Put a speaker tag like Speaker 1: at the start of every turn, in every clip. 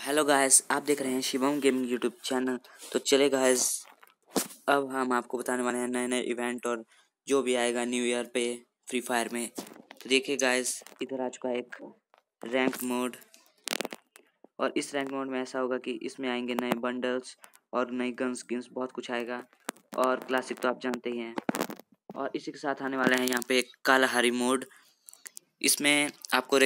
Speaker 1: Hello guys, आप देख रहे हैं शिवम गेमिंग यूट्यूब चैनल। तो चले गाइस, अब हम आपको बताने वाले हैं नए नए इवेंट और जो भी आएगा न्यू ईयर पे फ्री फायर में। तो देखिए गाइस, इधर आ चुका है एक रैंक मोड और इस रैंक मोड में ऐसा होगा कि इसमें आएंगे नए बंडल्स और नई गन स्किन्स, बहुत कुछ आएगा। और क्लासिक तो आप जानते ही हैं। और इसी के साथ आने वाले हैं यहाँ पे कालाहारी मोड। इसमें आपको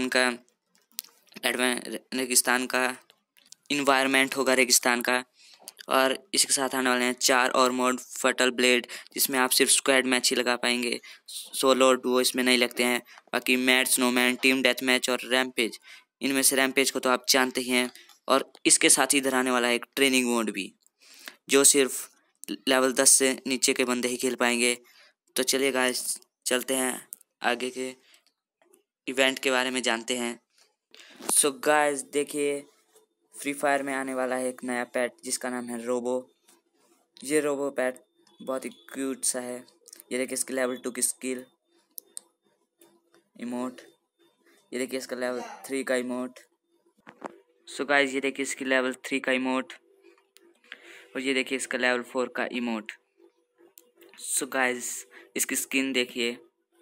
Speaker 1: रेगिस्तान का इन्वायरमेंट होगा, रेगिस्तान का। और इसके साथ आने वाले हैं 4 और मोड फटल ब्लेड, जिसमें आप सिर्फ स्क्वाड मैच ही लगा पाएंगे, सोलो डुओ इसमें नहीं लगते हैं। बाकी mad snowman, team death match और रैम्पेज, इनमें से रैम्पेज को तो आप जानते ही हैं। और इसके साथ ही इधर आने वाला है एक ट्रेनिंग मोड भी, जो सिर्फ लेवल 10 से नीचे के बंदे ही खेल पाएंगे। तो चलिए गाइस, चलते हैं आगे के इवेंट के बारे में जानते हैं। सो गाइस देखिए, फ्री फायर में आने वाला है एक नया पैट जिसका नाम है रोबो। ये रोबो पैट बहुत ही क्यूट सा है। ये देखिए इसकी लेवल 2 की स्किल इमोट, ये देखिए इसका लेवल 3 का इमोट। सो गाइस, ये देखिए इसकी लेवल 3 का इमोट और ये देखिए इसका लेवल 4 का इमोट। सो गाइस, इसकी स्किन देखिए,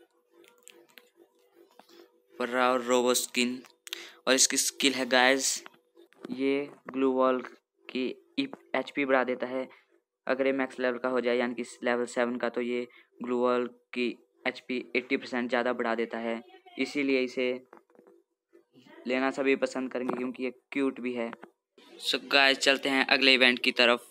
Speaker 1: और रोबो स्किन। और इसकी स्किल है गाइस, ये ग्लू वॉल की एचपी बढ़ा देता है। अगर ये मैक्स लेवल का हो जाए, यानी कि लेवल 7 का, तो ये ग्लू वॉल की एचपी 80% ज़्यादा बढ़ा देता है। इसीलिए इसे लेना सभी पसंद करेंगे, क्योंकि ये क्यूट भी है। सो गाइस, चलते हैं अगले इवेंट की तरफ।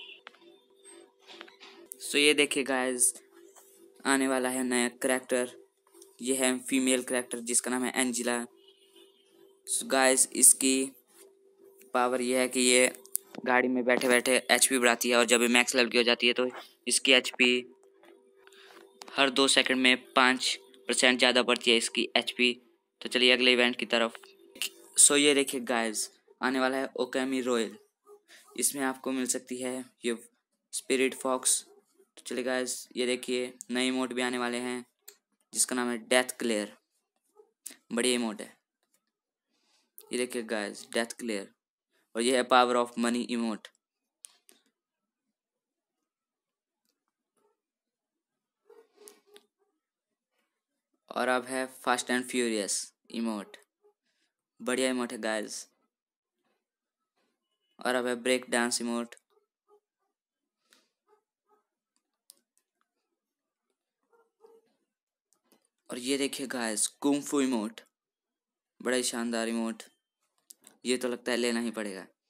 Speaker 1: सो ये देखिए गाइस, आने वाला है नया करैक्टर। ये है फीमेल करैक्टर जिसका नाम है एंजिला। सो गाइस, इसकी पावर ये है कि ये गाड़ी में बैठे बैठे एचपी बढ़ाती है, और जब ये मैक्स लेवल की हो जाती है तो इसकी एचपी हर 2 सेकंड में 5% ज़्यादा बढ़ती है इसकी एचपी। तो चलिए अगले इवेंट की तरफ। सो ये देखिए गाइस, आने वाला है ओकेमी रॉयल। इसमें आपको मिल सकती है ये स्पिरिट फॉक्स। तो चलिए गाइस, ये देखिए नए इमोट भी आने वाले हैं जिसका नाम है डेथ क्लेयर। बढ़िया इमोट है। ये देखिए गाइस, डेथ क्लेयर। और ये है पावर ऑफ मनी इमोट। और अब है फास्ट एंड फ्यूरियस इमोट। बढ़िया इमोट है गाइस। और अब है ब्रेक डांस इमोट। और ये देखिए गाइस, कुंग फू इमोट। बड़ा ही शानदार इमोट। ये तो लगता है लेना ही पड़ेगा।